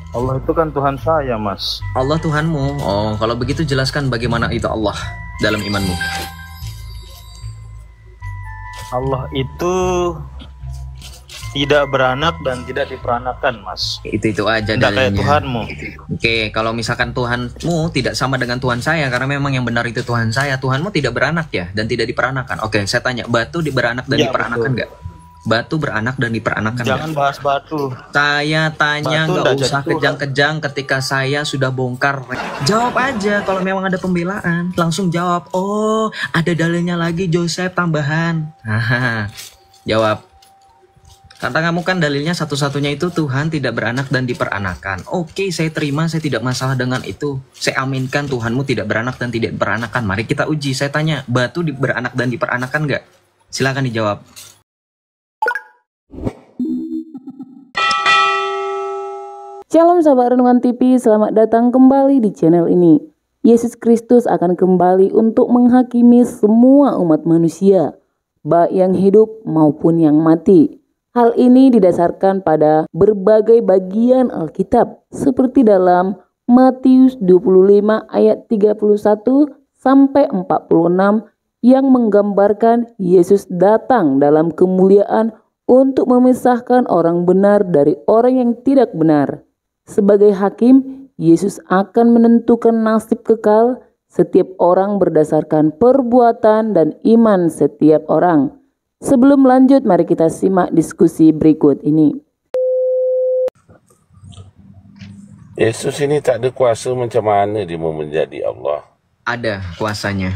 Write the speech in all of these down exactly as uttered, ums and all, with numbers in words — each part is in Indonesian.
Allah itu kan Tuhan saya, Mas. Allah Tuhanmu. Oh, kalau begitu jelaskan bagaimana itu Allah dalam imanmu. Allah itu tidak beranak dan tidak diperanakan, Mas. Itu-itu aja Tidak kayak dalilnya. Tuhanmu. Oke, kalau misalkan Tuhanmu tidak sama dengan Tuhan saya, karena memang yang benar itu Tuhan saya, Tuhanmu tidak beranak ya, dan tidak diperanakan. Oke, saya tanya, batu beranak dan Ya, diperanakan betul. nggak? Batu beranak dan diperanakan nggak? Jangan bahas batu. Saya tanya, Batu nggak nggak usah jadi Tuhan. kejang-kejang ketika saya sudah bongkar. Jawab aja kalau memang ada pembelaan. Langsung jawab, oh ada dalilnya lagi Joseph tambahan. Haha, jawab. Kata kamu kan dalilnya satu-satunya itu Tuhan tidak beranak dan diperanakan. Oke, saya terima, saya tidak masalah dengan itu. Saya aminkan Tuhanmu tidak beranak dan tidak diperanakan. Mari kita uji. Saya tanya, batu di- beranak dan diperanakan nggak? Silakan dijawab. Shalom sahabat Renungan T V, selamat datang kembali di channel ini. Yesus Kristus akan kembali untuk menghakimi semua umat manusia, baik yang hidup maupun yang mati. Hal ini didasarkan pada berbagai bagian Alkitab, seperti dalam Matius dua puluh lima ayat tiga puluh satu sampai empat puluh enam yang menggambarkan Yesus datang dalam kemuliaan untuk memisahkan orang benar dari orang yang tidak benar. Sebagai hakim, Yesus akan menentukan nasib kekal setiap orang berdasarkan perbuatan dan iman setiap orang. Sebelum lanjut, mari kita simak diskusi berikut ini. Yesus ini tak ada kuasa macam mana dia mau menjadi Allah. Ada kuasanya.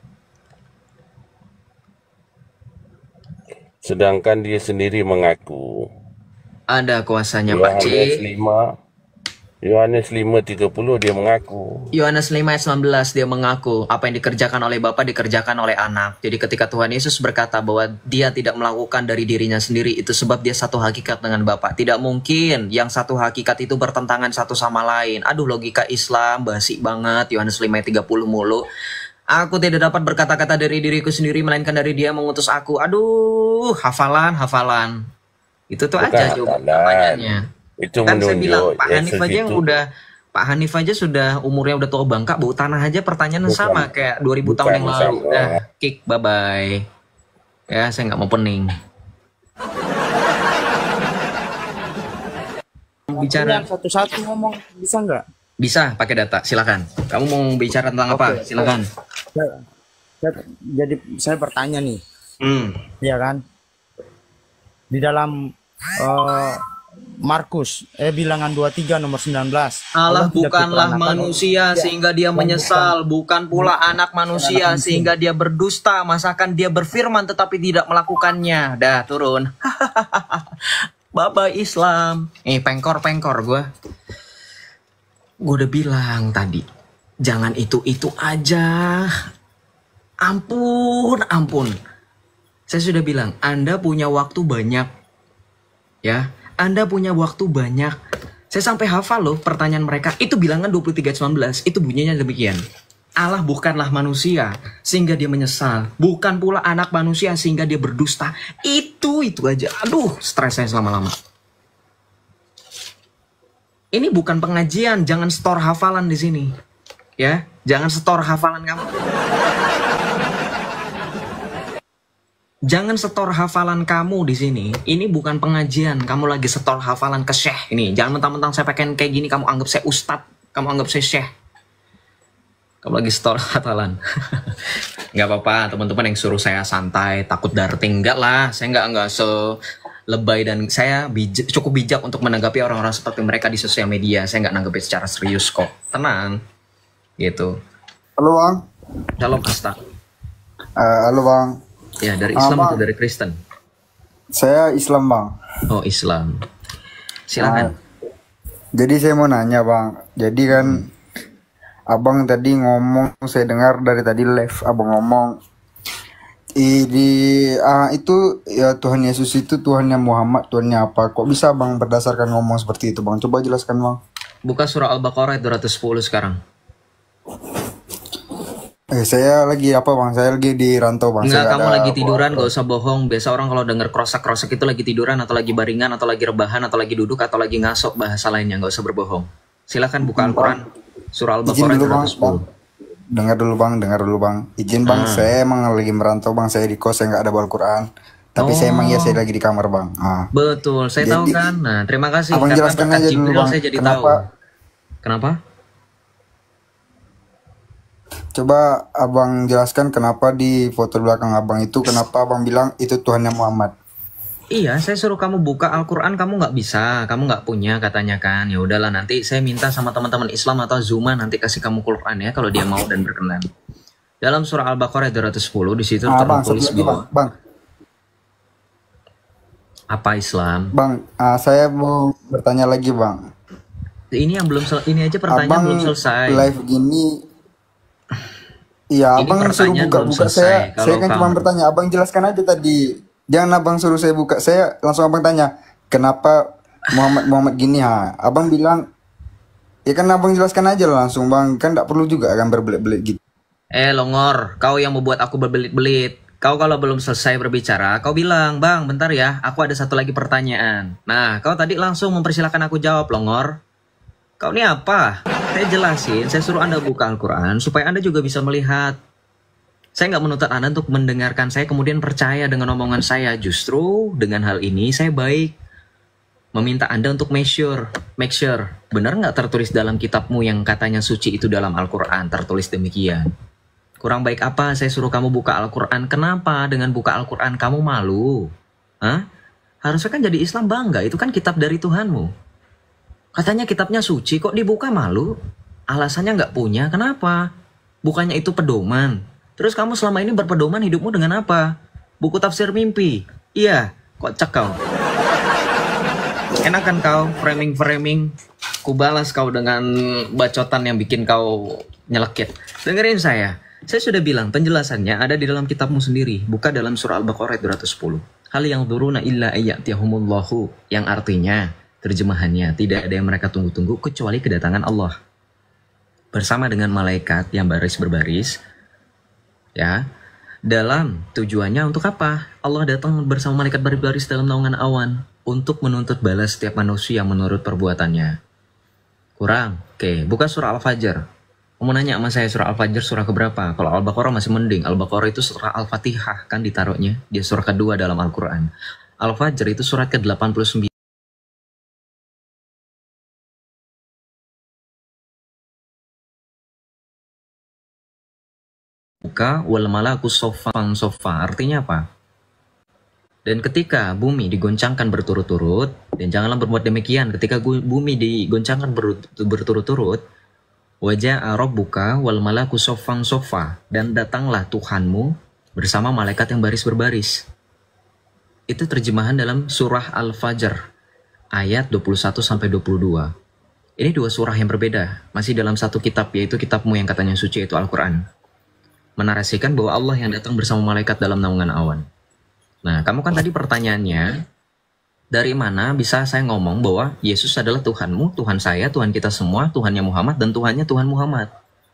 Sedangkan dia sendiri mengaku. Ada kuasanya Pak C. Yohanes lima Yohanes lima tiga puluh dia mengaku. Yohanes lima ayat sembilan belas dia mengaku apa yang dikerjakan oleh Bapa dikerjakan oleh Anak. Jadi ketika Tuhan Yesus berkata bahwa dia tidak melakukan dari dirinya sendiri, itu sebab dia satu hakikat dengan Bapa. Tidak mungkin yang satu hakikat itu bertentangan satu sama lain. Aduh, logika Islam basi banget. Yohanes lima ayat tiga puluh mulu. Aku tidak dapat berkata-kata dari diriku sendiri, melainkan dari dia mengutus aku. Aduh, hafalan, hafalan. Itu tuh Bukan aja jawaban hafalan. pertanyaannya. Itu Kan saya bilang, menunjuk Pak Hanif Yesus aja yang itu udah Pak Hanif aja sudah umurnya udah tua bangka, bau tanah aja pertanyaan Bukan. sama kayak dua ribu Bukan tahun yang lalu. sama. Udah, kick, bye-bye. Ya, saya nggak mau pening. Bicara Yang satu-satu ngomong bisa nggak? bisa pakai data, silakan. Kamu mau bicara tentang apa? Oke. Silakan. Saya- saya- jadi saya bertanya nih, Hmm. ya kan? Di dalam eh, Markus, eh bilangan dua puluh tiga nomor sembilan belas. Allah tidak bukanlah diperanakan manusia sehingga dia menyesal, bukan pula anak manusia sehingga dia berdusta, masakan dia berfirman tetapi tidak melakukannya. Dah turun. Bapak Islam. Eh pengkor-pengkor gue. Gue udah bilang tadi, jangan itu-itu aja. Ampun, ampun. Saya sudah bilang, Anda punya waktu banyak. Ya, Anda punya waktu banyak. Saya sampai hafal loh pertanyaan mereka. Itu bilangan dua puluh tiga ayat sembilan belas. Itu bunyinya demikian. Allah bukanlah manusia sehingga dia menyesal. Bukan pula anak manusia sehingga dia berdusta. Itu, itu aja. Aduh, stres saya selama-lama. Ini bukan pengajian. Jangan store hafalan di sini. Ya, jangan store hafalan kamu. Jangan setor hafalan kamu di sini. Ini bukan pengajian. Kamu lagi setor hafalan ke syekh. Ini jangan mentang-mentang saya pakai kayak gini kamu anggap saya ustadz. Kamu anggap saya syekh. Kamu lagi setor hafalan. Nggak apa-apa, teman-teman yang suruh saya santai, takut darting. Enggak lah, saya nggak nggak se lebay dan saya bijak, cukup bijak untuk menanggapi orang-orang seperti mereka di sosial media. Saya nggak nanggapi secara serius kok. Tenang, gitu. Halo Bang. Shalom Asta. Eh, halo Bang. Ya, dari Ah, Islam Bang. atau dari Kristen? Saya Islam Bang. Oh, Islam. Silakan. Jadi saya mau nanya Bang. Jadi kan Abang tadi ngomong, saya dengar dari tadi live Abang ngomong i- di ah, itu ya Tuhan Yesus itu Tuhannya Muhammad, Tuhannya apa? Kok bisa Bang berdasarkan ngomong seperti itu Bang? Coba jelaskan Bang. Buka surah Al-Baqarah ayat dua ratus sepuluh sekarang. Eh, saya lagi apa bang? Saya lagi di rantau bang. Enggak, Saya kamu ada lagi tiduran, bawa- gak usah bohong. Biasa orang kalau denger krosak-krosak itu lagi tiduran, atau lagi baringan, atau lagi rebahan, atau lagi duduk, atau lagi ngasok, bahasa lainnya. Gak usah berbohong. Silakan buka Al-Quran, surah Izin Al-Baqarah dulu bang, dua ratus sepuluh. bang. Dengar dulu bang, dengar dulu bang. Izin bang, Ah. saya emang lagi merantau bang. Saya di kos, saya nggak ada bawa Al-Quran. Tapi saya emang ya Oh. saya lagi di kamar bang. Ah. Betul, saya tahu Jadi, kan. Nah, terima kasih. abang Karena jelaskan berkat aja dulu Jibril bang. saya jadi Kenapa? tahu. Kenapa? Coba abang jelaskan kenapa di foto belakang abang itu kenapa abang bilang itu Tuhannya Muhammad. Iya, saya suruh kamu buka Al-Quran, kamu nggak bisa, kamu nggak punya katanya kan. Ya udahlah, nanti saya minta sama teman-teman Islam atau Zuma nanti kasih kamu Quran ya, kalau dia mau dan berkenan. Dalam surah Al-Baqarah dua ratus sepuluh di situ Ah, bang, tertulis satu lagi bang, bahwa bang, apa Islam. bang, ah, saya mau bertanya lagi bang. Ini yang belum sel- ini aja pertanyaan Abang belum selesai. live gini, iya Ini abang suruh pertanyaan belum buka-buka selesai. saya, Kalau saya kan cuma kamu- bertanya, abang jelaskan aja tadi. Jangan abang suruh saya buka, saya langsung abang tanya, kenapa Muhammad Muhammad gini ha? Abang bilang, ya kan abang jelaskan aja lah langsung bang, kan tidak perlu juga kan berbelit-belit gitu. Eh Longor, kau yang membuat aku berbelit-belit. Kau kalau belum selesai berbicara, kau bilang, bang bentar ya, aku ada satu lagi pertanyaan. Nah, kau tadi langsung mempersilahkan aku jawab, Longor. Kau ini apa? Saya jelasin, saya suruh Anda buka Al-Quran supaya Anda juga bisa melihat. Saya nggak menuntut Anda untuk mendengarkan saya kemudian percaya dengan omongan saya. Justru dengan hal ini saya baik meminta Anda untuk make sure, make sure, benar nggak tertulis dalam kitabmu yang katanya suci itu dalam Al-Quran, tertulis demikian. Kurang baik apa saya suruh kamu buka Al-Quran? Kenapa dengan buka Al-Quran kamu malu? Hah? Harusnya kan jadi Islam bangga, itu kan kitab dari Tuhanmu. Katanya kitabnya suci, kok dibuka malu? Alasannya nggak punya, kenapa? Bukannya itu pedoman. Terus kamu selama ini berpedoman hidupmu dengan apa? Buku tafsir mimpi. Iya, kocak kau. Enak kan kau framing-framing? Kubalas kau dengan bacotan yang bikin kau nyelekit. Dengerin saya. Saya sudah bilang penjelasannya ada di dalam kitabmu sendiri. Buka dalam surah Al-Baqarah dua ratus sepuluh. Hal yang duruna illa ayyatiyahumullahu. Yang artinya, terjemahannya, tidak ada yang mereka tunggu-tunggu kecuali kedatangan Allah. Bersama dengan malaikat yang baris berbaris. Ya, dalam tujuannya untuk apa? Allah datang bersama malaikat berbaris dalam naungan awan untuk menuntut balas setiap manusia menurut perbuatannya. Kurang? Oke, buka surah Al-Fajr. Kamu nanya sama saya surah Al-Fajr surah keberapa? Kalau Al-Baqarah masih mending. Al-Baqarah itu surah Al-Fatihah kan ditaruhnya. Dia surah kedua dalam Al-Quran. Al-Fajr itu surat ke delapan puluh sembilan. Buka wal malaku sofan sofa. Artinya apa? Dan ketika bumi digoncangkan berturut-turut, dan janganlah berbuat demikian, ketika gu- bumi digoncangkan ber- berturut-turut, wajah rabbuka wal malaku sofan sofa, dan datanglah Tuhanmu bersama malaikat yang baris berbaris. Itu terjemahan dalam surah Al-Fajr ayat dua puluh satu sampai dua puluh dua. Ini dua surah yang berbeda, masih dalam satu kitab, yaitu kitabmu yang katanya suci, yaitu Al-Quran. Menarasikan bahwa Allah yang datang bersama malaikat dalam naungan awan. Nah, kamu kan tadi pertanyaannya, dari mana bisa saya ngomong bahwa Yesus adalah Tuhanmu, Tuhan saya, Tuhan kita semua, Tuhannya Muhammad, dan Tuhannya Tuhan Muhammad?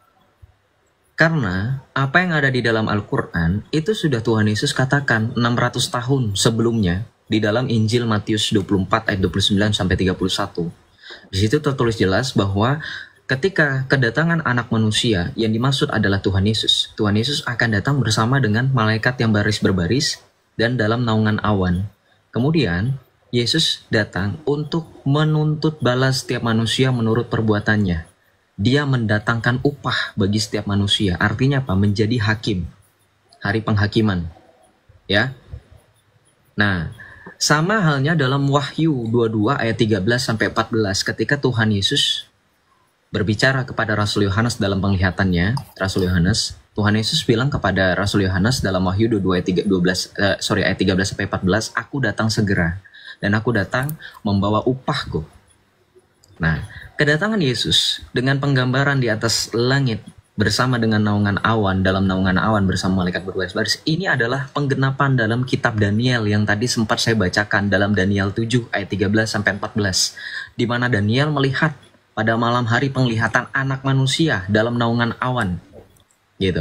Karena apa yang ada di dalam Al-Quran, itu sudah Tuhan Yesus katakan enam ratus tahun sebelumnya, di dalam Injil Matius dua puluh empat ayat dua puluh sembilan sampai tiga puluh satu. Di situ tertulis jelas bahwa ketika kedatangan anak manusia yang dimaksud adalah Tuhan Yesus, Tuhan Yesus akan datang bersama dengan malaikat yang baris berbaris dan dalam naungan awan. Kemudian Yesus datang untuk menuntut balas setiap manusia menurut perbuatannya. Dia mendatangkan upah bagi setiap manusia. Artinya apa? Menjadi hakim. Hari penghakiman. Ya. Nah, sama halnya dalam Wahyu dua puluh dua ayat tiga belas sampai empat belas ketika Tuhan Yesus berbicara kepada Rasul Yohanes dalam penglihatannya, Rasul Yohanes, Tuhan Yesus bilang kepada Rasul Yohanes dalam Wahyu dua puluh dua ayat dua belas, uh, sorry ayat tiga belas sampai empat belas, aku datang segera dan aku datang membawa upahku. Nah, kedatangan Yesus dengan penggambaran di atas langit bersama dengan naungan awan, dalam naungan awan bersama malaikat berbaris-baris, ini adalah penggenapan dalam kitab Daniel yang tadi sempat saya bacakan dalam Daniel tujuh ayat tiga belas sampai empat belas, di mana Daniel melihat pada malam hari penglihatan anak manusia dalam naungan awan, gitu.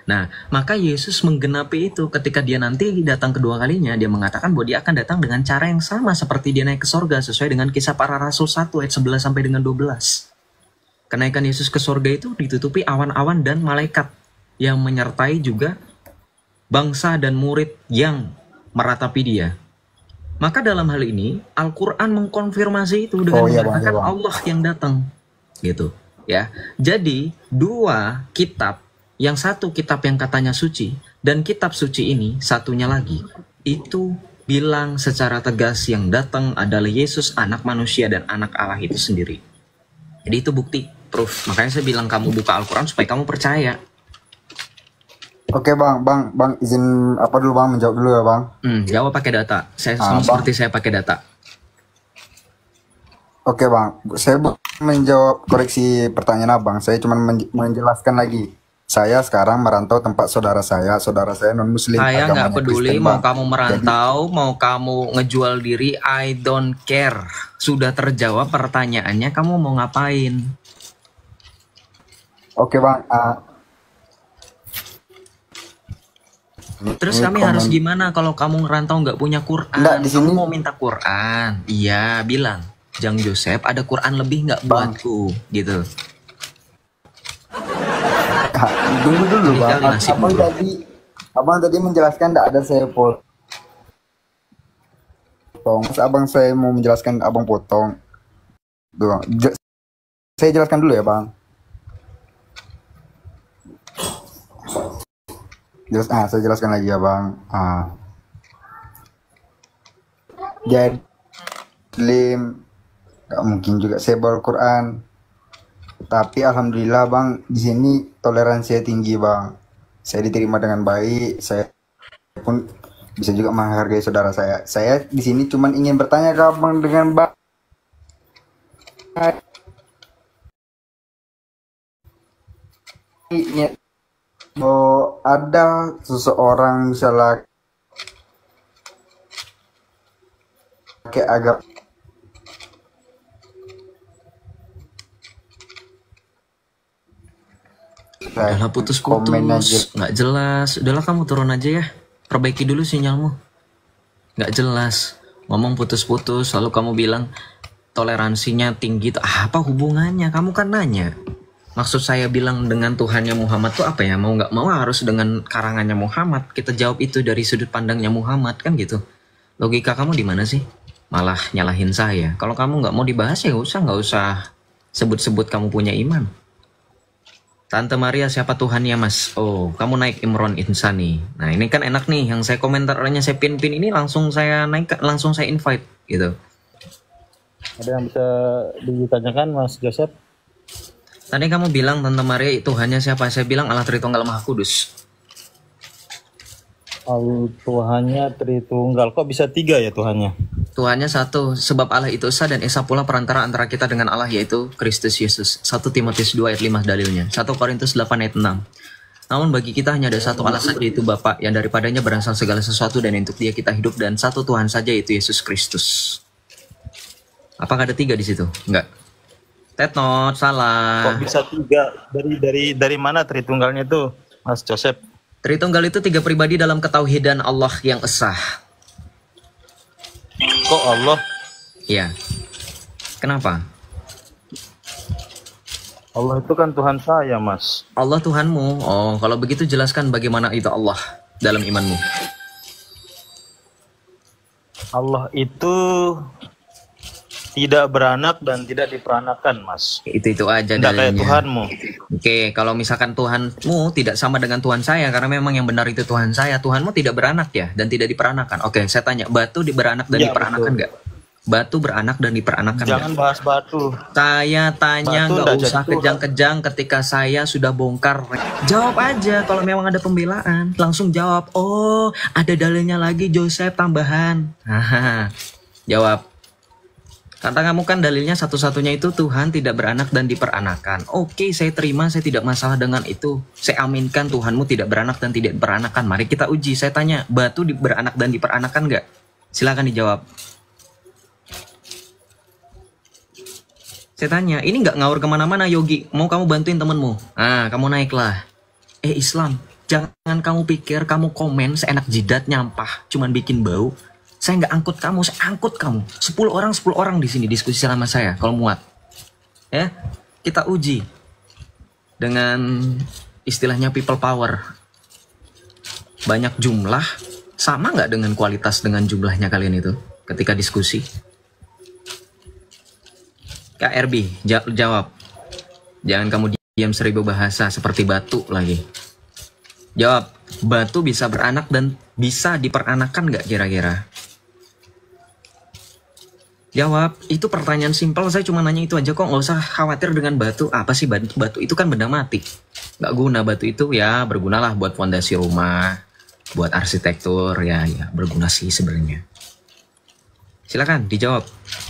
Nah, maka Yesus menggenapi itu ketika dia nanti datang kedua kalinya, dia mengatakan bahwa dia akan datang dengan cara yang sama seperti dia naik ke sorga, sesuai dengan Kisah Para Rasul satu ayat sebelas sampai dengan dua belas. Kenaikan Yesus ke sorga itu ditutupi awan-awan dan malaikat yang menyertai juga bangsa dan murid yang meratapi dia. Maka dalam hal ini Al-Quran mengkonfirmasi itu dengan Oh, iya, Bang, mengatakan iya, Bang. Allah yang datang, gitu ya. Jadi dua kitab, yang satu kitab yang katanya suci dan kitab suci ini satunya lagi itu bilang secara tegas yang datang adalah Yesus anak manusia dan anak Allah itu sendiri. Jadi itu bukti, proof. Makanya saya bilang kamu buka Al-Quran supaya kamu percaya. Oke bang, bang, bang izin apa dulu bang menjawab dulu ya bang. Hmm, jawab pakai data. Saya Ah, sama Bang. seperti saya pakai data. Oke bang, saya bu- menjawab koreksi pertanyaan abang. Saya cuma men- menjelaskan lagi. Saya sekarang merantau tempat saudara saya. Saudara saya non muslim. Saya nggak agamanya peduli Kristen, mau Bang. kamu merantau, mau kamu ngejual diri, I don't care. Sudah terjawab pertanyaannya, kamu mau ngapain? Oke bang. ah, Terus ini kami komen- harus gimana kalau kamu ngerantau nggak punya Quran? Nggak, di Kamu sini- mau minta Quran? Iya, bilang. Jang Joseph, ada Quran lebih nggak Bang. buatku? Gitu. ah, Dulu dulu Ini bang. kali nasib Abang dulu. tadi, abang tadi menjelaskan tidak ada saya potong. Terus abang saya mau menjelaskan abang potong. Tuh, Bang. Je- saya jelaskan dulu ya bang. Jelas, ah, saya jelaskan lagi ya bang. Ah. Jadi, Muslim, nggak mungkin juga saya bawa Al-Quran. Tapi alhamdulillah bang, di sini toleransi saya tinggi bang. Saya diterima dengan baik. Saya pun bisa juga menghargai saudara saya. Saya di sini cuma ingin bertanya ke abang dengan baik. Oh, ada seseorang misalnya kayak agak Udahlah komen aja. putus-putus, nggak jelas. Udahlah kamu turun aja ya. Perbaiki dulu sinyalmu. Nggak jelas. Ngomong putus-putus, lalu kamu bilang toleransinya tinggi. Apa hubungannya? Kamu kan nanya. Maksud saya bilang dengan Tuhannya Muhammad tuh apa ya? Mau nggak mau harus dengan karangannya Muhammad. Kita jawab itu dari sudut pandangnya Muhammad kan gitu. Logika kamu di mana sih? Malah nyalahin saya. Kalau kamu nggak mau dibahas ya nggak usah, nggak usah sebut-sebut kamu punya iman. Tante Maria siapa Tuhannya mas? Oh kamu naik Imron Insani. Nah ini kan enak nih, yang saya komentarnya saya pin-pin ini langsung saya naik, langsung saya invite gitu. Ada yang bisa ditanyakan Mas Joseph? Tadi kamu bilang Tante Maria Tuhannya siapa? Saya bilang Allah Tritunggal Maha Kudus. Oh, Tuhannya Tritunggal. Kok bisa tiga ya Tuhannya? Tuhannya satu, sebab Allah itu Esa dan Esa pula perantara antara kita dengan Allah, yaitu Kristus Yesus. satu Timotius dua ayat lima dalilnya. satu Korintus delapan ayat enam. Namun bagi kita hanya ada satu Allah saja, yaitu Bapa, yang daripadanya berasal segala sesuatu dan untuk dia kita hidup, dan satu Tuhan saja, yaitu Yesus Kristus. Apakah ada tiga di situ? Enggak. Tetnot, salah. Kok bisa tiga? Dari dari dari mana Tritunggalnya itu Mas Joseph? Tritunggal itu tiga pribadi dalam ketauhidan Allah yang esa. Kok Allah? Ya. Kenapa? Allah itu kan Tuhan saya Mas. Allah Tuhanmu. Oh, kalau begitu jelaskan bagaimana itu Allah dalam imanmu. Allah itu tidak beranak dan tidak diperanakan Mas. Itu-itu aja Tidak kayak dalilnya. Tuhanmu. Oke, kalau misalkan Tuhanmu tidak sama dengan Tuhan saya, karena memang yang benar itu Tuhan saya, Tuhanmu tidak beranak ya, dan tidak diperanakan. Oke, saya tanya, batu beranak dan Iya, diperanakan betul. nggak? Batu beranak dan diperanakan nggak? Jangan bahas batu. Saya tanya, Batu nggak nggak usah jadi Tuhan. kejang-kejang ketika saya sudah bongkar. Jawab aja kalau memang ada pembelaan. Langsung jawab, oh ada dalilnya lagi Joseph tambahan. Haha, jawab. Kata kamu kan dalilnya satu-satunya itu Tuhan tidak beranak dan diperanakan. Oke, saya terima, saya tidak masalah dengan itu. Saya aminkan Tuhanmu tidak beranak dan tidak diperanakan. Mari kita uji. Saya tanya, batu di- beranak dan diperanakan nggak? Silakan dijawab. Saya tanya, ini nggak ngawur kemana-mana Yogi. Mau kamu bantuin temenmu? Ah, kamu naiklah. Eh Islam, Jangan kamu pikir kamu komen seenak jidat nyampah, cuman bikin bau. Saya nggak angkut kamu, saya angkut kamu. sepuluh orang, sepuluh orang di sini diskusi sama saya kalau muat. Ya, kita uji dengan istilahnya people power. Banyak jumlah, sama nggak dengan kualitas dengan jumlahnya kalian itu ketika diskusi? K R B, ja- jawab. Jangan kamu diam seribu bahasa seperti batu lagi. Jawab, batu bisa beranak dan bisa diperanakan nggak kira-kira? Jawab, itu pertanyaan simpel, saya cuma nanya itu aja kok, nggak usah khawatir dengan batu. Apa sih batu? Batu itu kan benda mati. Nggak guna, batu itu ya bergunalah buat fondasi rumah, buat arsitektur, ya ya berguna sih sebenarnya. Silakan dijawab.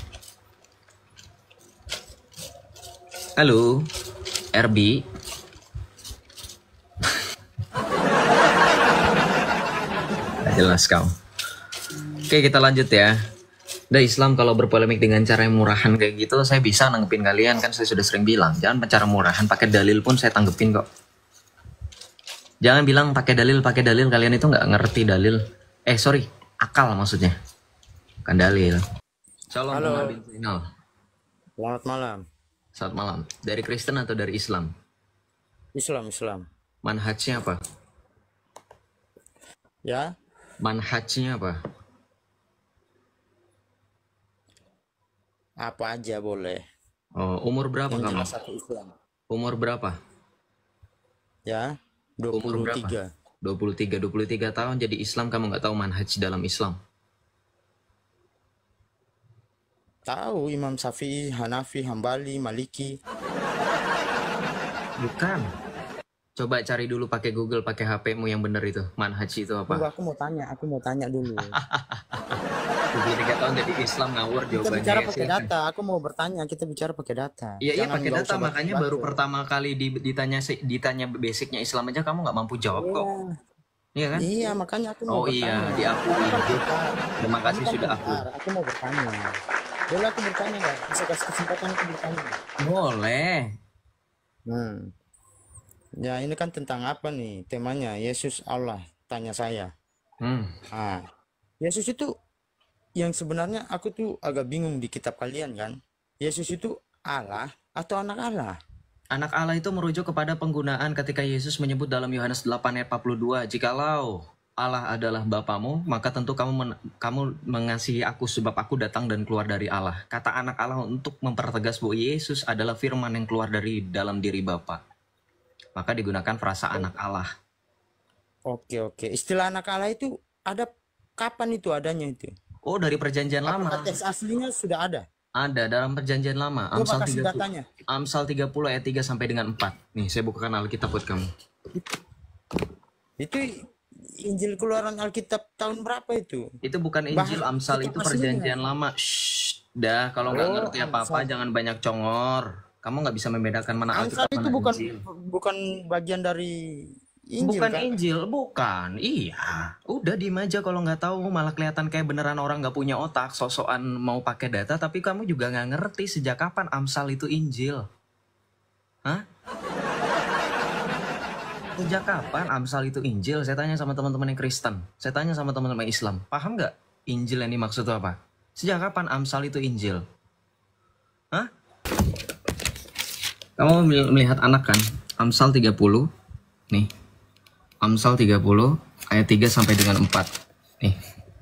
Halo, R B. Gak jelas kau. Oke, kita lanjut ya. Udah, Islam kalau berpolemik dengan cara yang murahan kayak gitu, saya bisa nanggepin kalian, kan saya sudah sering bilang. Jangan cara murahan, pakai dalil pun saya tanggepin kok. Jangan bilang pakai dalil, pakai dalil, kalian itu nggak ngerti dalil. Eh sorry, akal maksudnya, bukan dalil. Shalom. Halo. Bin Zainal. Selamat malam. Selamat malam. Dari Kristen atau dari Islam? Islam, Islam. Manhajnya apa? Ya, Manhajnya apa? apa aja boleh. Oh, umur berapa Yang kamu? jelas aku Islam. Umur berapa? Ya, dua Umur puluh berapa? tiga. dua puluh tiga, dua puluh tiga tahun jadi Islam, kamu nggak tahu manhaj dalam Islam? Tahu Imam Syafi'i, Hanafi, Hambali, Maliki. Bukan. Coba cari dulu pakai Google, pakai H P-mu yang bener itu. Manhaj itu Tunggu, apa? aku mau tanya, aku mau tanya dulu. dua puluh tiga tahun jadi Islam, ngawur Kita jawabannya. bicara Ya, pakai silakan. data, aku mau bertanya, kita bicara pakai data. Iya, iya Jangan pakai nggak data, usah makanya batu-batu. baru pertama kali di- ditanya se- ditanya basicnya Islam aja kamu nggak mampu jawab kok. Iya kan? Iya, makanya aku mau Oh iya, bertanya. diakui. Ini kan bentar. Terima kasih Ini kan sudah aku. bentar, aku mau bertanya. Boleh aku bertanya nggak? Bisa kasih kesempatan aku bertanya. Boleh. Hmm. Ya, ini kan tentang apa nih temanya? Yesus Allah, tanya saya. Hmm. Ah, Yesus itu yang sebenarnya aku tuh agak bingung di kitab kalian kan. Yesus itu Allah atau anak Allah? Anak Allah itu merujuk kepada penggunaan ketika Yesus menyebut dalam Yohanes delapan ayat empat puluh dua, jikalau Allah adalah Bapamu, maka tentu kamu men- kamu mengasihi aku sebab aku datang dan keluar dari Allah. Kata anak Allah untuk mempertegas bahwa Yesus adalah firman yang keluar dari dalam diri Bapa. Maka digunakan frasa anak Allah. Oke, oke. Istilah anak Allah itu ada kapan itu adanya itu? Oh, dari perjanjian lama. Apakah teks aslinya sudah ada? Ada dalam perjanjian lama. Coba Amsal kasih tiga puluh. datanya. Amsal tiga puluh ayat tiga sampai dengan empat. Nih, saya bukakan Alkitab buat kamu. Itu Injil keluaran Alkitab tahun berapa itu? Itu bukan Injil, Bah- Amsal kitab itu aslinya. perjanjian lama. Shh, dah, kalau nggak Oh, ngerti apa-apa Amsal. jangan banyak congor. Kamu nggak bisa membedakan mana Amsal Alkitab itu mana bukan Injil. bukan bagian dari Injil Bukan kan? Injil, bukan. Iya, udah diem aja kalau nggak tahu, malah kelihatan kayak beneran orang nggak punya otak, sosokan mau pakai data, tapi kamu juga nggak ngerti sejak kapan Amsal itu Injil. Hah? Sejak kapan Amsal itu Injil? Saya tanya sama teman-teman yang Kristen, saya tanya sama teman-teman Islam, paham nggak Injil yang dimaksud itu apa? Sejak kapan Amsal itu Injil? Hah? Kamu melihat anak kan? Amsal tiga puluh, nih. Amsal tiga puluh ayat tiga sampai dengan empat. Nih.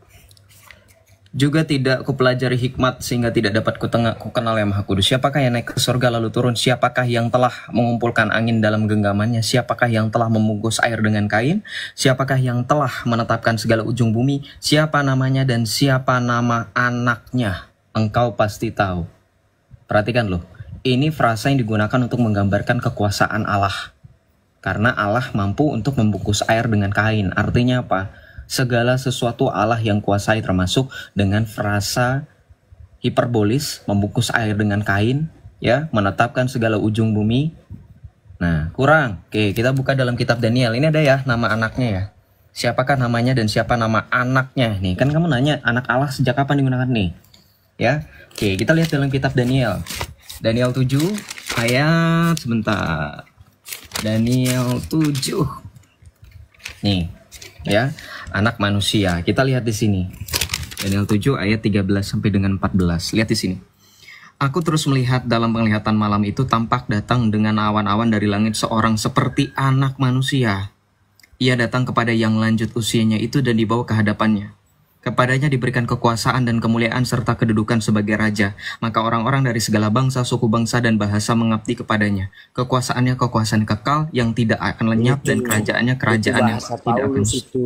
Juga tidak kupelajari hikmat sehingga tidak dapat kutengah kukenal yang Maha Kudus. Siapakah yang naik ke surga lalu turun? Siapakah yang telah mengumpulkan angin dalam genggamannya? Siapakah yang telah membungkus air dengan kain? Siapakah yang telah menetapkan segala ujung bumi? Siapa namanya dan siapa nama anaknya? Engkau pasti tahu. Perhatikan loh. Ini frasa yang digunakan untuk menggambarkan kekuasaan Allah. Karena Allah mampu untuk membungkus air dengan kain. Artinya apa? Segala sesuatu Allah yang kuasai, termasuk dengan frasa hiperbolis, membungkus air dengan kain, ya, menetapkan segala ujung bumi. Nah, kurang. Oke, kita buka dalam kitab Daniel. Ini ada ya nama anaknya ya. Siapakah namanya dan siapa nama anaknya? Nih, kan kamu nanya anak Allah sejak kapan digunakan nih? Ya. Oke, kita lihat dalam kitab Daniel. Daniel tujuh ayat sebentar. Daniel tujuh Nih, ya, anak manusia. Kita lihat di sini. Daniel tujuh ayat tiga belas sampai dengan empat belas. Lihat di sini. Aku terus melihat dalam penglihatan malam itu tampak datang dengan awan-awan dari langit seorang seperti anak manusia. Ia datang kepada yang lanjut usianya itu dan dibawa ke hadapannya. Kepadanya diberikan kekuasaan dan kemuliaan serta kedudukan sebagai raja. Maka orang-orang dari segala bangsa, suku bangsa, dan bahasa mengabdi kepadanya. Kekuasaannya kekuasaan kekal yang tidak akan lenyap dan kerajaannya kerajaan yang bahasa tidak akan. Paulus itu.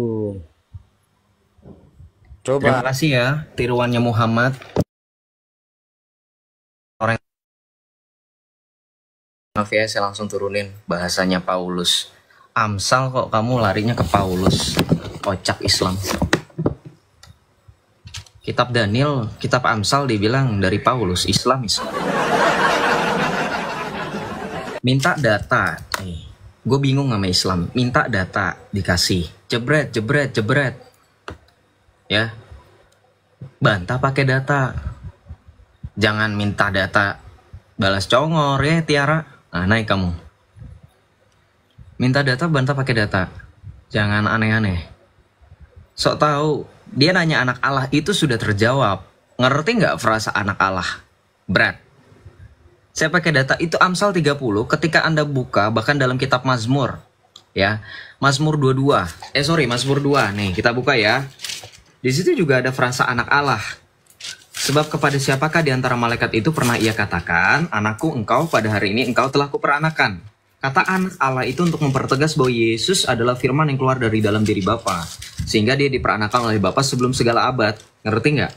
Terima Coba kasih ya, tiruannya Muhammad. Orang maaf ya, saya langsung turunin bahasanya Paulus. Amsal kok kamu larinya ke Paulus. Kocak Islam. Kitab Daniel, kitab Amsal dibilang dari Paulus, Islam Islam. Minta data, nih, gue bingung sama Islam. Minta data dikasih, jebret, jebret, jebret, ya. Bantah pakai data. Jangan minta data balas congor ya Tiara. Nah, naik kamu. Minta data bantah pakai data. Jangan aneh-aneh. Sok tahu, dia nanya anak Allah itu sudah terjawab. Ngerti nggak frasa anak Allah? Brad. Saya pakai data itu Amsal tiga puluh ketika Anda buka bahkan dalam kitab Mazmur. Ya, Mazmur dua puluh dua. Eh sorry, Mazmur dua. Nih, kita buka ya. Di situ juga ada frasa anak Allah. Sebab kepada siapakah di antara malaikat itu pernah ia katakan, anakku engkau pada hari ini engkau telah kuperanakan. Kata anak Allah itu untuk mempertegas bahwa Yesus adalah firman yang keluar dari dalam diri Bapa. Sehingga dia diperanakan oleh Bapa sebelum segala abad. Ngerti nggak?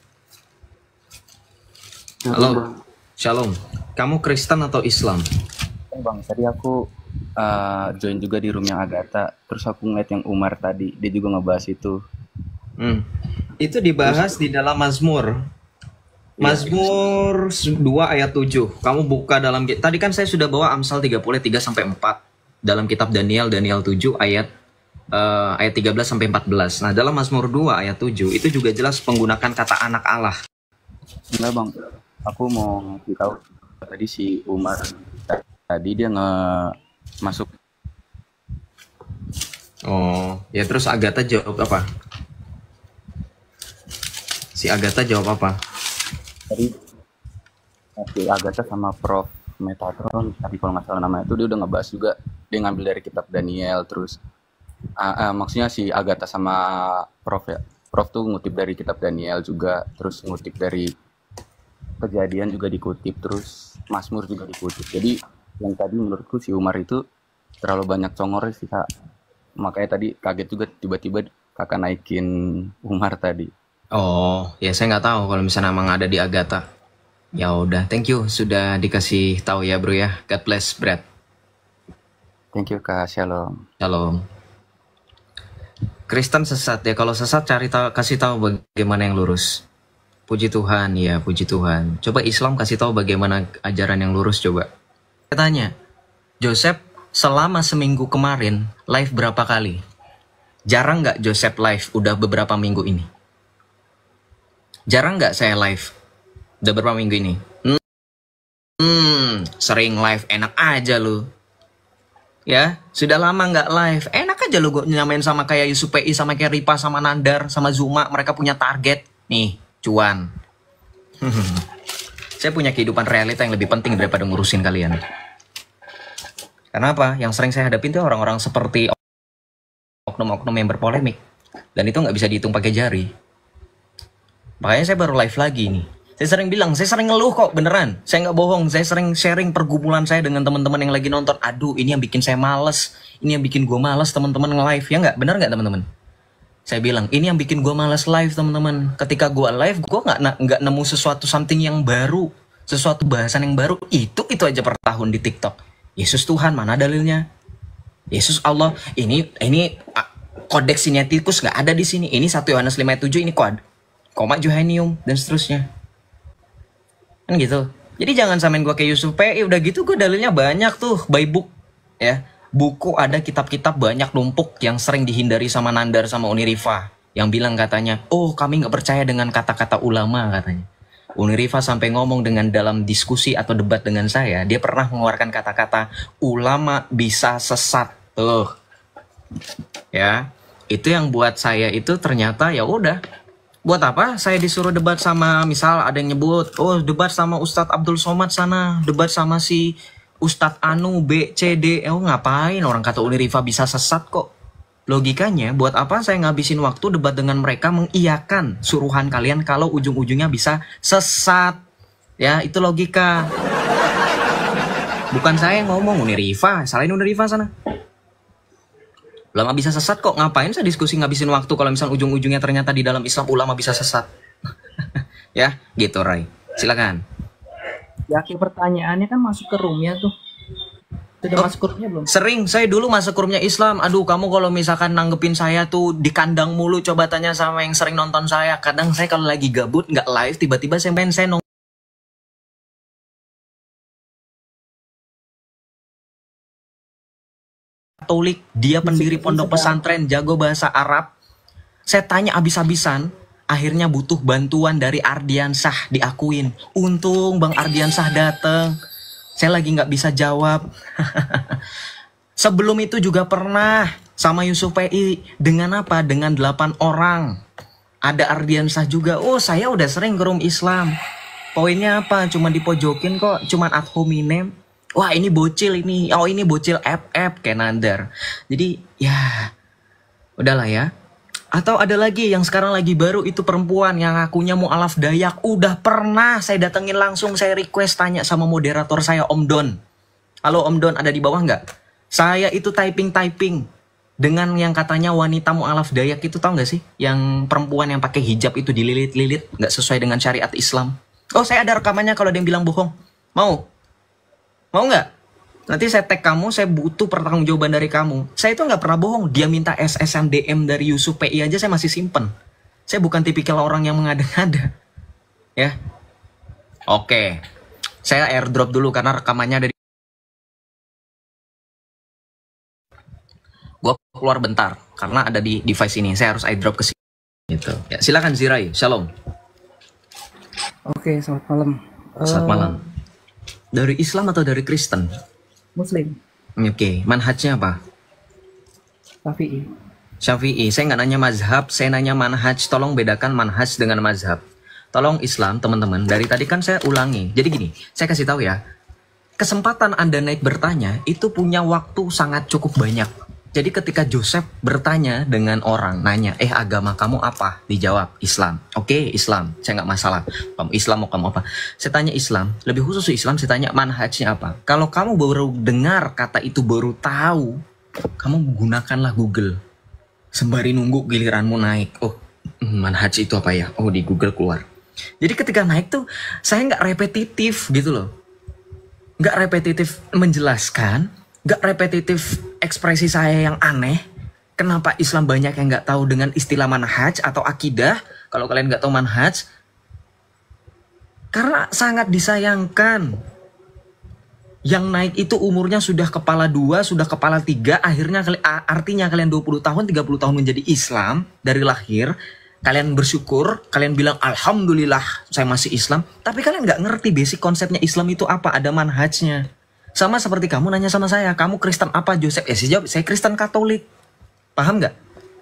Halo, Shalom. Kamu Kristen atau Islam? Bang, tadi aku uh, join juga di room yang Agatha. Terus aku ngeliat yang Umar tadi, dia juga ngebahas itu. Hmm. Itu dibahas di dalam Mazmur. Mazmur dua ayat tujuh. Kamu buka dalam, tadi kan saya sudah bawa Amsal tiga puluh tiga sampai empat dalam kitab Daniel, Daniel tujuh ayat uh, ayat tiga belas sampai empat belas. Nah, dalam Mazmur dua ayat tujuh itu juga jelas menggunakan kata anak Allah. Enggak, Bang. Aku mau ngasih tahu tadi si Umar tadi dia nge masuk. Oh, ya terus Agatha jawab apa? Si Agatha jawab apa? Tadi si Agatha sama Prof Metatron, tadi kalau nggak salah namanya itu, dia udah ngebahas juga. Dia ngambil dari kitab Daniel, terus uh, uh, maksudnya si Agatha sama Prof ya. Prof tuh ngutip dari kitab Daniel juga, terus ngutip dari Kejadian juga dikutip, terus Mazmur juga dikutip. Jadi yang tadi menurutku si Umar itu terlalu banyak congor sih, Kak. Makanya tadi kaget juga tiba-tiba kakak naikin Umar tadi. Oh, ya saya nggak tahu kalau misalnya emang ada di Agatha. Ya udah, thank you sudah dikasih tahu ya bro ya. God bless, Brad. Thank you Kak, shalom. Shalom. Kristen sesat ya, kalau sesat cari tahu, kasih tahu bagaimana yang lurus. Puji Tuhan ya, puji Tuhan. Coba Islam kasih tahu bagaimana ajaran yang lurus coba. Saya tanya, Joseph selama seminggu kemarin live berapa kali? Jarang nggak Joseph live udah beberapa minggu ini? Jarang nggak saya live udah beberapa minggu ini? Hmm, sering live, enak aja lu. Ya, sudah lama nggak live, enak aja lu gue nyamain sama kayak Yusuf P I, sama kayak Ripa, sama Nandar, sama Zuma. Mereka punya target nih, cuan. Saya punya kehidupan realita yang lebih penting daripada ngurusin kalian. Karena apa? Yang sering saya hadapin tuh orang-orang seperti oknum-oknum yang berpolemik, dan itu nggak bisa dihitung pakai jari. Makanya saya baru live lagi nih. Saya sering bilang, saya sering ngeluh kok, beneran. Saya nggak bohong, saya sering sharing pergumulan saya dengan teman-teman yang lagi nonton. Aduh, ini yang bikin saya males, ini yang bikin gue males teman-teman nge-live. Ya nggak? Bener nggak teman-teman? Saya bilang, ini yang bikin gue males live teman-teman. Ketika gue live, gue nggak nggak nemu sesuatu something yang baru, sesuatu bahasan yang baru. Itu itu aja per tahun di TikTok. Yesus Tuhan, mana dalilnya? Yesus Allah, ini ini kodeks sinaiticus nggak ada di sini. Ini satu Yohanes lima ayat tujuh, ini kod koma Johannium dan seterusnya. Kan gitu. Jadi jangan samain gue kayak Yusuf P I. Udah gitu gue dalilnya banyak tuh, by book ya. Buku ada, kitab-kitab banyak numpuk yang sering dihindari sama Nandar sama Unirifa, yang bilang katanya, oh kami nggak percaya dengan kata-kata ulama katanya. Unirifa sampai ngomong dengan dalam diskusi atau debat dengan saya, dia pernah mengeluarkan kata-kata ulama bisa sesat. Tuh, Ya, itu yang buat saya itu ternyata ya udah. Buat apa saya disuruh debat sama, misal ada yang nyebut, oh debat sama Ustadz Abdul Somad sana, debat sama si Ustadz Anu B C D. Oh ngapain, orang kata Uniriva bisa sesat kok. Logikanya buat apa saya ngabisin waktu debat dengan mereka mengiyakan suruhan kalian kalau ujung-ujungnya bisa sesat. Ya, itu logika. Bukan saya yang ngomong, Uniriva, salahin Uniriva sana. Ulama bisa sesat kok, ngapain saya diskusi ngabisin waktu kalau misal ujung-ujungnya ternyata di dalam Islam ulama bisa sesat. Ya, gitu Ray. Silakan. Ya, akhir pertanyaannya kan masuk ke roomnya tuh. Sudah Oh, masuk ke roomnya belum? sering, saya dulu masuk ke roomnya Islam. Aduh, kamu kalau misalkan nanggepin saya tuh di kandang mulu, coba tanya sama yang sering nonton saya. Kadang saya kalau lagi gabut, nggak live, tiba-tiba saya main saya nong Katolik, dia pendiri pondok pesantren, jago bahasa Arab. Saya tanya abis-abisan, akhirnya butuh bantuan dari Ardiansah, diakuin. Untung Bang Ardiansah dateng. Saya lagi nggak bisa jawab. Sebelum itu juga pernah sama Yusuf P I. Dengan apa? Dengan delapan orang. Ada Ardiansah juga. Oh, saya udah sering ke room Islam. Poinnya apa? Cuma dipojokin kok, cuman ad hominem. Wah ini bocil ini, oh ini bocil F F kayak Nandar. Jadi ya udahlah ya. Atau ada lagi yang sekarang lagi baru itu perempuan yang akunya mau alaf Dayak. Udah pernah saya datengin langsung, saya request tanya sama moderator saya Om Don. Halo Om Don, ada di bawah nggak? Saya itu typing-typing dengan yang katanya wanita mau alaf Dayak itu, tahu nggak sih? Yang perempuan yang pakai hijab itu dililit-lilit nggak sesuai dengan syariat Islam. Oh saya ada rekamannya kalau ada yang bilang bohong. Mau? Mau nggak? Nanti saya tag kamu, saya butuh pertanggungjawaban dari kamu. Saya itu nggak pernah bohong. Dia minta S S M D M dari Yusuf P I aja saya masih simpen. Saya bukan tipikal orang yang mengada-ngada. Ya. Oke. Saya airdrop dulu karena rekamannya ada di... Gue keluar bentar karena ada di device ini. Saya harus airdrop ke sini. Gitu. Ya, silakan Zirai. Shalom. Oke, selamat malam. Selamat Eh, malam. Dari Islam atau dari Kristen? Muslim, Oke, manhajnya apa? Syafi'i. Syafi'i. Saya nggak nanya mazhab, saya nanya manhaj. Tolong bedakan manhaj dengan mazhab. Tolong Islam, teman-teman. Dari tadi kan saya ulangi. Jadi gini, saya kasih tahu ya. Kesempatan Anda naik bertanya itu punya waktu sangat cukup banyak. Jadi ketika Joseph bertanya dengan orang, nanya, eh agama kamu apa? Dijawab, Islam. Oke, Islam. Saya nggak masalah. Kamu Islam mau kamu apa? Saya tanya Islam. Lebih khusus Islam, saya tanya manhajnya apa? Kalau kamu baru dengar kata itu, baru tahu, kamu gunakanlah Google. Sembari nunggu giliranmu naik. Oh, manhaj itu apa ya? Oh, di Google keluar. Jadi ketika naik tuh, saya nggak repetitif gitu loh. Nggak repetitif menjelaskan. Gak repetitif ekspresi saya yang aneh. Kenapa Islam banyak yang gak tahu dengan istilah manhaj atau akidah? Kalau kalian gak tahu manhaj, karena sangat disayangkan. Yang naik itu umurnya sudah kepala dua, sudah kepala tiga. Akhirnya artinya kalian dua puluh tahun, tiga puluh tahun menjadi Islam dari lahir. Kalian bersyukur, kalian bilang Alhamdulillah saya masih Islam. Tapi kalian gak ngerti basic konsepnya Islam itu apa, ada manhajnya. Sama seperti kamu nanya sama saya, kamu Kristen apa Joseph? Ya saya jawab, saya Kristen Katolik. Paham nggak?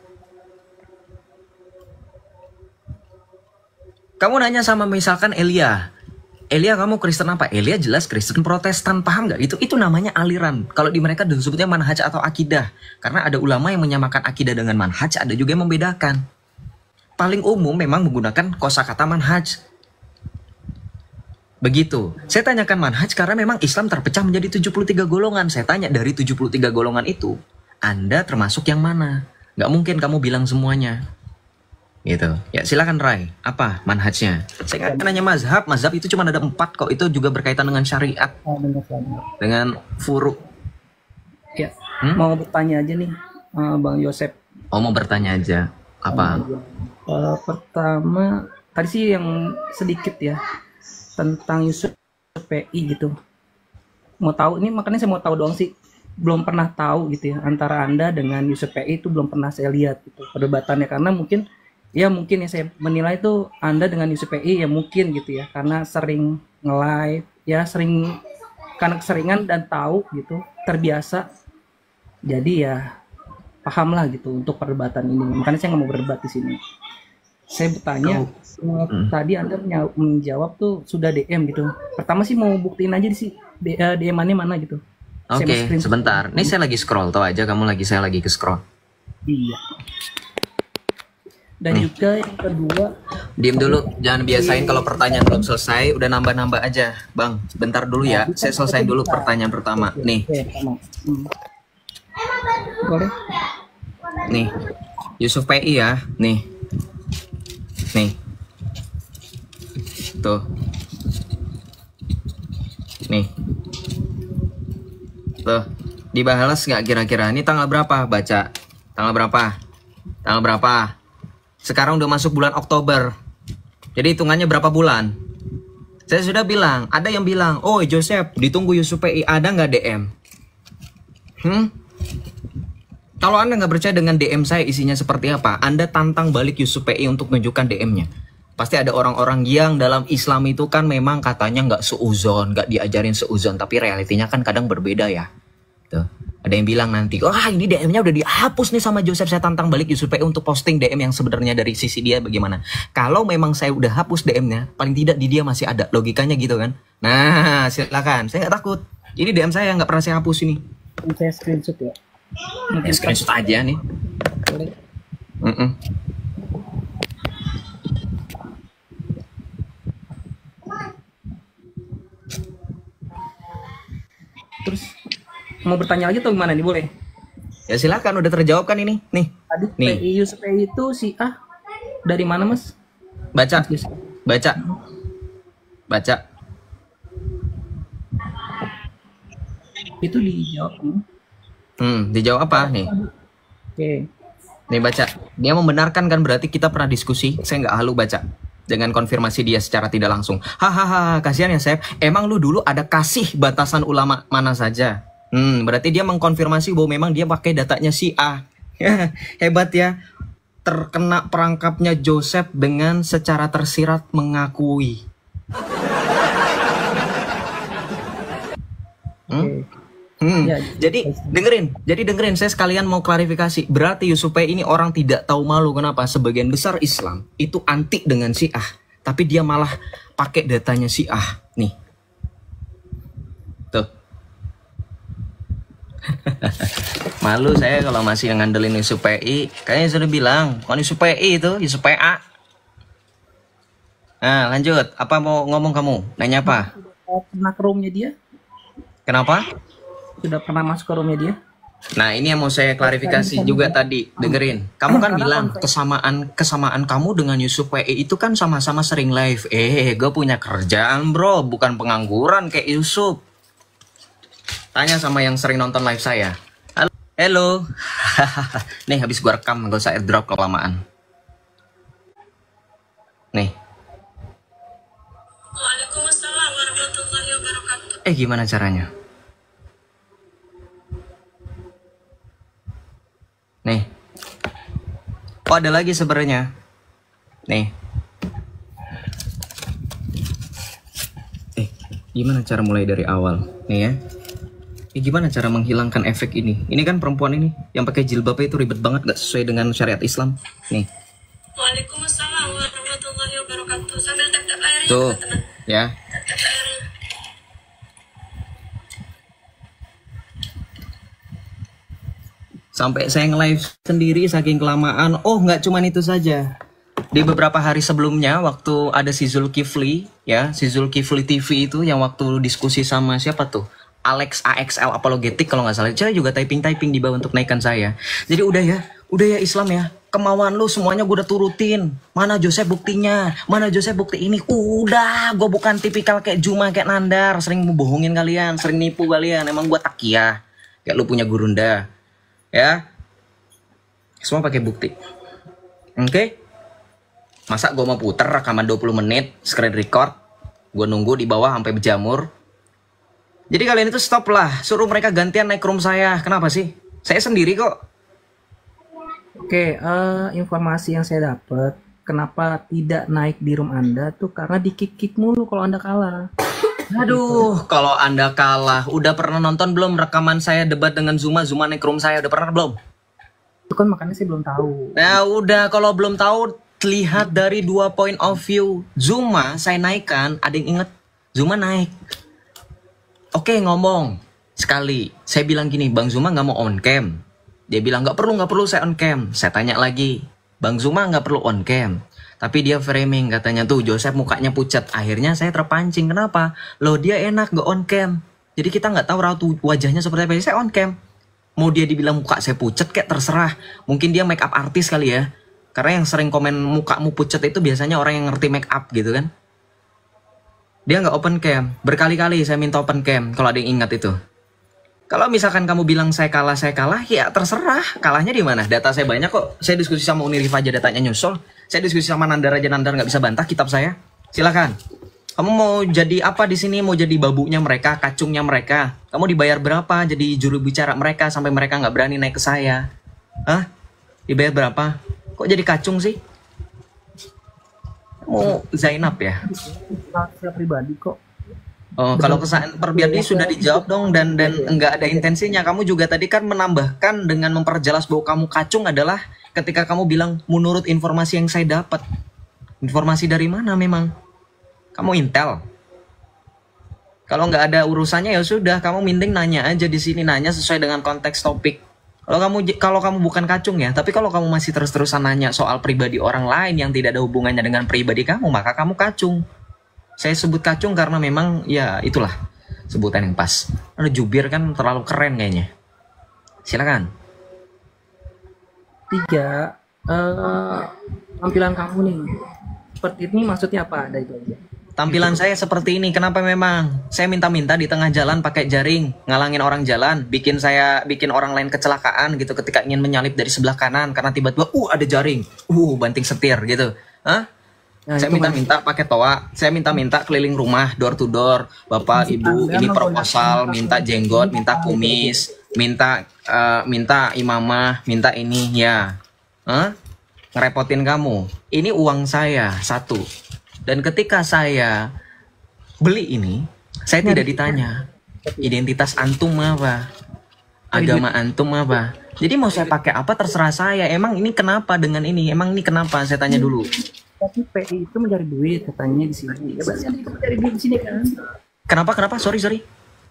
Kamu nanya sama misalkan Elia. Elia kamu Kristen apa? Elia jelas Kristen Protestan, paham nggak? Itu itu namanya aliran. Kalau di mereka disebutnya manhaj atau akidah. Karena ada ulama yang menyamakan akidah dengan manhaj, ada juga yang membedakan. Paling umum memang menggunakan kosakata manhaj. Begitu. Saya tanyakan manhaj karena memang Islam terpecah menjadi tujuh puluh tiga golongan. Saya tanya dari tujuh puluh tiga golongan itu, Anda termasuk yang mana? Nggak mungkin kamu bilang semuanya. Gitu. Ya silakan Rai. Apa manhajnya? Saya nggak nanya mazhab. Mazhab itu cuma ada empat kok. Itu juga berkaitan dengan syariat. Oh, benar, benar. Dengan furu. Ya, Hmm? mau bertanya aja nih, eh, Bang Yosep. Oh mau bertanya aja. Apa? Eh, pertama, tadi sih yang sedikit ya tentang Yusuf P I gitu. Mau tahu ini, makanya saya mau tahu doang sih. Belum pernah tahu gitu ya antara Anda dengan Yusuf P I itu, belum pernah saya lihat gitu perdebatannya, karena mungkin ya mungkin ya saya menilai itu Anda dengan Yusuf P I ya mungkin gitu ya karena sering nge-live ya, sering karena keseringan dan tahu gitu, terbiasa. Jadi ya paham lah gitu untuk perdebatan ini. Makanya saya nggak mau berdebat di sini. Saya bertanya, eh, Hmm. tadi Anda menya- menjawab tuh sudah D M gitu. Pertama sih mau buktiin aja sih D- eh, D M-annya mana gitu. Saya mau Oke, screenshot. sebentar. Nih saya lagi scroll, tau aja kamu lagi saya lagi ke scroll. Iya. Dan Nih, juga yang kedua, diem dulu, jangan biasain kalau pertanyaan belum selesai, udah nambah-nambah aja, Bang. Bentar dulu nah ya, bisa saya selesaiin itu dulu bisa. pertanyaan pertama. Oke, Nih, oke, sama. Hmm. Boleh? nih, Yusuf P I ya, nih, nih, tuh, nih, tuh, dibahas nggak kira-kira? Ini tanggal berapa? Baca, tanggal berapa? Tanggal berapa? Sekarang udah masuk bulan Oktober. Jadi hitungannya berapa bulan? Saya sudah bilang, ada yang bilang, oh Joseph, ditunggu Yusuf P I, ada nggak D M? Hmm? Kalau Anda nggak percaya dengan D M saya isinya seperti apa, Anda tantang balik Yusuf P I untuk menunjukkan D M-nya. Pasti ada orang-orang yang dalam Islam itu kan memang katanya nggak seuzon, nggak diajarin seuzon, tapi realitinya kan kadang berbeda ya. Tuh. Ada yang bilang nanti, wah ini D M-nya udah dihapus nih sama Joseph, saya tantang balik Yusuf P I untuk posting D M yang sebenarnya dari sisi dia bagaimana. Kalau memang saya udah hapus D M-nya, paling tidak di dia masih ada, logikanya gitu kan. Nah, silakan, saya nggak takut. Jadi D M saya nggak pernah saya hapus ini. Ini saya screenshot ya. Ya, Mungkin screenshot aja nih. boleh. Mm-mm. Terus mau bertanya lagi atau gimana nih, boleh? Ya silakan, udah terjawab kan ini. Nih, Tadi P nih, I Yusuf P I itu si A dari mana, Mas? baca, Mas Yusuf. baca, baca. Itu dijawab. Hmm. Hmm, dijawab apa nih? Oke. Nih baca. Dia membenarkan kan, berarti kita pernah diskusi. Saya nggak halu baca. Dengan konfirmasi dia secara tidak langsung. Hahaha, kasihan ya Sep. Emang lu dulu ada kasih batasan ulama mana saja? Hmm, berarti dia mengkonfirmasi bahwa memang dia pakai datanya si A. Hebat ya. Terkena perangkapnya Joseph dengan secara tersirat mengakui. Hmm? Oke. Hmm, Ya, jadi dengerin, jadi dengerin, saya sekalian mau klarifikasi. Berarti Yusuf P I ini orang tidak tahu malu. Kenapa? Sebagian besar Islam itu anti dengan Syiah, tapi dia malah pakai datanya Syiah. Nih, tuh. Malu saya kalau masih ngandelin Yusuf P I. Kayaknya sudah bilang, bukan Yusuf P I itu, Yusuf P A. Nah, lanjut. Apa mau ngomong kamu? Nanya apa? Sudah pernah ke roomnya dia? Kenapa? Sudah pernah masuk ke roomnya dia? Nah, ini yang mau saya klarifikasi juga tadi. Dengerin. Kamu kan bilang kesamaan kesamaan kamu dengan Yusuf P I itu kan sama-sama sering live. Eh, gue punya kerjaan, bro, bukan pengangguran kayak Yusuf. Tanya sama yang sering nonton live saya. Halo. Hello. Nih, habis gue rekam, gak usah airdrop kelamaan. Nih. Waalaikumsalam warahmatullahi wabarakatuh. Eh, gimana caranya? Nih. Oh, ada lagi sebenarnya. Nih. Eh, gimana cara mulai dari awal? Nih ya. Eh, gimana cara menghilangkan efek ini? Ini kan perempuan ini yang pakai jilbab itu ribet banget, gak sesuai dengan syariat Islam. Nih. Waalaikumsalam warahmatullahi wabarakatuh. Sambil tap-tap airnya Tuh, teman-teman. ya. Tap-tap airnya. Sampai saya nge-live sendiri saking kelamaan. Oh, nggak cuman itu saja. Di beberapa hari sebelumnya, waktu ada si Zulkifli, ya, si Zulkifli T V itu yang waktu diskusi sama siapa tuh? Alex A X L Apologetic kalau nggak salah. Saya juga typing-typing di bawah untuk naikkan saya. Jadi udah ya, udah ya Islam ya. Kemauan lu semuanya gue udah turutin. Mana Joseph buktinya? Mana Joseph bukti ini? Udah, gue bukan tipikal kayak Juma, kayak Nandar. Sering bohongin kalian, sering nipu kalian. Emang gue takiyah. Kayak lu punya gurunda. Ya, semua pakai bukti. Oke, okay? Masa gue mau puter rekaman dua puluh menit screen record, gue nunggu di bawah sampai berjamur. Jadi kalian itu stop lah, suruh mereka gantian naik room saya. Kenapa sih? Saya sendiri kok. Oke, eh, informasi yang saya dapat, kenapa tidak naik di room Anda tuh karena di-kick-kick mulu kalau Anda kalah. Aduh, kalau Anda kalah, udah pernah nonton belum rekaman saya debat dengan Zuma? Zuma naik room saya, udah pernah belum? Itu kan makanya saya belum tahu. Nah udah, kalau belum tahu lihat dari dua point of view. Zuma saya naikkan, ada yang inget? Zuma naik. Oke ngomong sekali, saya bilang gini, Bang Zuma nggak mau on cam. Dia bilang nggak perlu, nggak perlu saya on cam. Saya tanya lagi, Bang Zuma nggak perlu on cam. Tapi dia framing katanya tuh Joseph mukanya pucat. Akhirnya saya terpancing, kenapa? Loh dia enak nggak on cam. Jadi kita nggak tahu rautu wajahnya seperti apa. Saya on cam. Mau dia dibilang muka saya pucat kayak terserah. Mungkin dia make up artis kali ya. Karena yang sering komen mukamu pucat itu biasanya orang yang ngerti make up gitu kan. Dia nggak open cam. Berkali-kali saya minta open cam kalau ada yang ingat itu. Kalau misalkan kamu bilang saya kalah, saya kalah, ya terserah. Kalahnya di mana? Data saya banyak kok. Saya diskusi sama Uniriv aja datanya nyusul. Saya diskusi sama Nandar aja, Nandar nggak bisa bantah kitab saya. Silakan. Kamu mau jadi apa di sini? Mau jadi babunya mereka, kacungnya mereka? Kamu dibayar berapa jadi juru bicara mereka sampai mereka nggak berani naik ke saya? Hah? Dibayar berapa? Kok jadi kacung sih? Mau Zainab ya? Saya pribadi kok. Oh, kalau kesan pribadi sudah dijawab dong, dan dan enggak ada intensinya. Kamu juga tadi kan menambahkan dengan memperjelas bahwa kamu kacung adalah ketika kamu bilang menurut informasi yang saya dapat. Informasi dari mana memang? Kamu intel. Kalau nggak ada urusannya ya sudah, kamu mending nanya aja di sini, nanya sesuai dengan konteks topik. Kalau kamu kalau kamu bukan kacung ya, tapi kalau kamu masih terus-terusan nanya soal pribadi orang lain yang tidak ada hubungannya dengan pribadi kamu, maka kamu kacung. Saya sebut kacung karena memang ya itulah sebutan yang pas. Ada jubir kan terlalu keren kayaknya. Silakan. Tiga, eh, tampilan kamu nih seperti ini maksudnya apa? Ada itu aja. Tampilan saya seperti ini, kenapa memang? Saya minta-minta di tengah jalan pakai jaring, ngalangin orang jalan, bikin saya bikin orang lain kecelakaan gitu ketika ingin menyalip dari sebelah kanan karena tiba-tiba uh ada jaring, uh banting setir gitu. Hah? Nah, saya minta-minta pakai toa, saya minta-minta keliling rumah door to door, Bapak Ibu ini proposal, minta jenggot, minta kumis, minta uh, minta imamah, minta ini ya. Hah? Ngerepotin kamu. Ini uang saya satu. Dan ketika saya beli ini, saya tidak ditanya identitas antum apa, agama antum apa. Jadi mau saya pakai apa terserah saya. Emang ini kenapa dengan ini? Emang ini kenapa? Saya tanya dulu. Tapi P I itu mencari duit katanya di sini. Ya berarti itu mencari duit di sini kan? Kenapa? Kenapa? Sorry, sorry.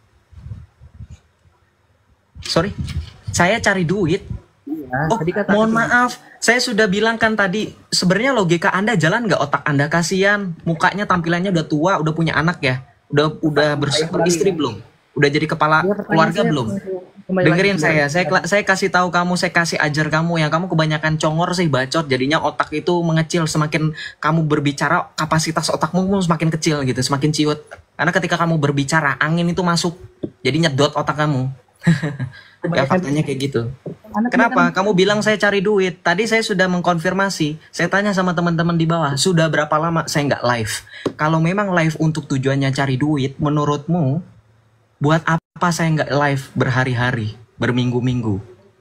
Sorry. Saya cari duit. Iya, Oh, tadi kata mohon maaf. Saya sudah bilang kan tadi, sebenarnya logika Anda jalan nggak, otak Anda kasihan. Mukanya tampilannya udah tua, udah punya anak ya. Udah udah bers- beristri belum? Udah jadi kepala Ya, pertanyaan keluarga saya belum? kembali Dengerin lagi. saya, saya kela- saya kasih tahu kamu, saya kasih ajar kamu ya. Kamu kebanyakan congor sih, bacot. Jadinya otak itu mengecil. Semakin kamu berbicara, kapasitas otakmu pun semakin kecil gitu, semakin ciut. Karena ketika kamu berbicara, angin itu masuk. Jadi nyedot otak kamu. Ya faktanya kayak gitu. Kenapa? Kamu bilang saya cari duit. Tadi saya sudah mengkonfirmasi. Saya tanya sama teman-teman di bawah, sudah berapa lama saya nggak live? Kalau memang live untuk tujuannya cari duit, menurutmu, buat apa saya nggak live berhari-hari, berminggu-minggu?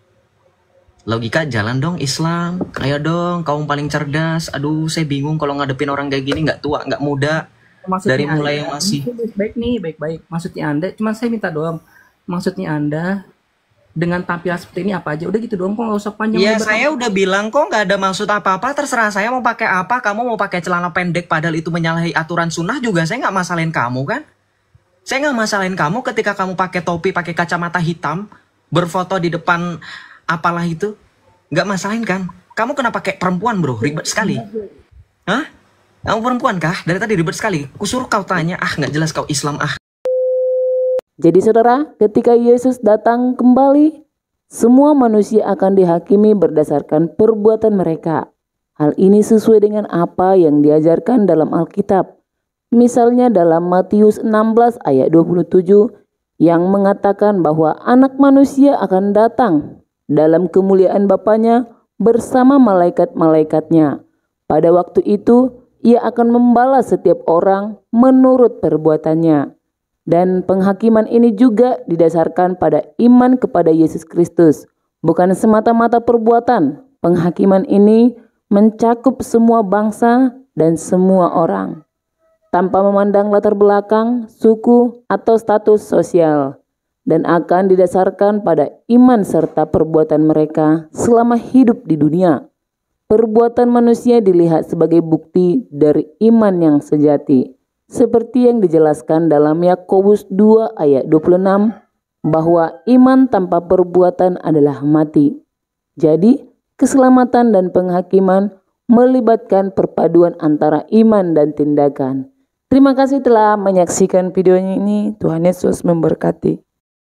Logika jalan dong Islam. Ayo dong, kaum paling cerdas. Aduh, saya bingung kalau ngadepin orang kayak gini, nggak tua, nggak muda. Maksudnya Dari mulai Anda- yang masih baik nih, baik-baik. Maksudnya Anda, cuma saya minta doang. Maksudnya Anda dengan tampilan seperti ini apa aja? Udah gitu doang, kok nggak usah panjang Ya lebar. saya udah bilang kok nggak ada maksud apa-apa, terserah saya mau pakai apa. Kamu mau pakai celana pendek padahal itu menyalahi aturan sunnah juga saya nggak masalahin kamu kan. Saya nggak masalahin kamu ketika kamu pakai topi, pakai kacamata hitam, berfoto di depan apalah itu, nggak masalahin kan. Kamu kenapa pakai perempuan bro, ribet sekali. Hah? Kamu perempuan kah? Dari tadi ribet sekali. Kusuruh kau tanya, ah nggak jelas kau Islam ah. Jadi saudara, ketika Yesus datang kembali, semua manusia akan dihakimi berdasarkan perbuatan mereka. Hal ini sesuai dengan apa yang diajarkan dalam Alkitab. Misalnya dalam Matius enam belas ayat dua puluh tujuh yang mengatakan bahwa anak manusia akan datang dalam kemuliaan Bapanya bersama malaikat-malaikatnya. Pada waktu itu, ia akan membalas setiap orang menurut perbuatannya. Dan penghakiman ini juga didasarkan pada iman kepada Yesus Kristus, bukan semata-mata perbuatan. Penghakiman ini mencakup semua bangsa dan semua orang, tanpa memandang latar belakang, suku, atau status sosial. dan akan didasarkan pada iman serta perbuatan mereka selama hidup di dunia. Perbuatan manusia dilihat sebagai bukti dari iman yang sejati, seperti yang dijelaskan dalam Yakobus dua ayat dua puluh enam, bahwa iman tanpa perbuatan adalah mati. Jadi, keselamatan dan penghakiman melibatkan perpaduan antara iman dan tindakan. Terima kasih telah menyaksikan videonya ini. Tuhan Yesus memberkati.